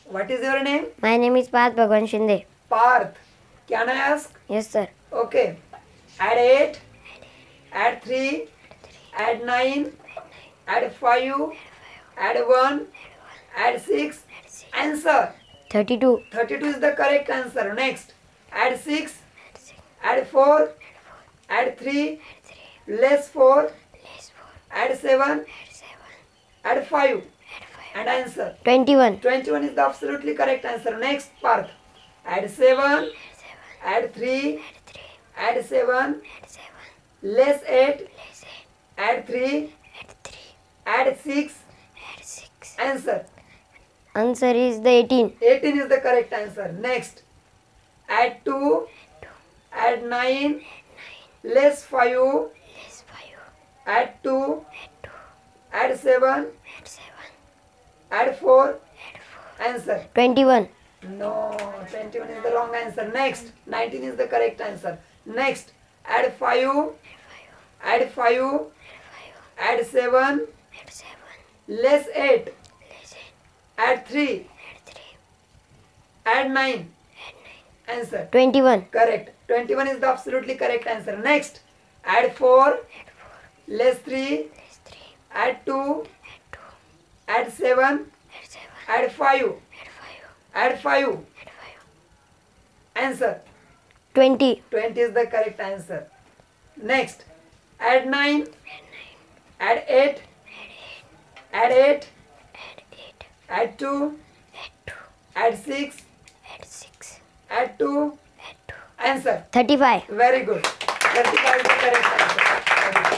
What is your name? My name is Parth Bhagwan Shinde. Parth. Can I ask? Yes, sir. Okay. Add 8. Add 3. Add 9. Add 5. Add 1. Add 6. Answer. 32. 32 is the correct answer. Next. Add 6. Add 4. Add 3. Less 4. Add 7. Add 5. And answer. 21. 21 is the absolutely correct answer. Next part. Add 7. Add 3. Add 7. Less 8. Add 3. Add 6. Answer. Answer is the 18. 18 is the correct answer. Next. Add 2. Add 9. Less 5. Add 2. Add 7. Add 4. Answer. 21. No, 21 is the wrong answer. Next. 19 is the correct answer. Next. Add 5. Add 5. Add 7. Less 8. Add 3. Add 9. Answer. 21. Correct. 21 is the absolutely correct answer. Next. Add 4. Less 3. Add 2. Add 7. Add 5. Add 5. Answer. 20. 20 is the correct answer. Next. Add 9. Add 8. Add 8. Add 2. Add 6. Add 2. Answer. 35. Very good. 35 is the correct answer.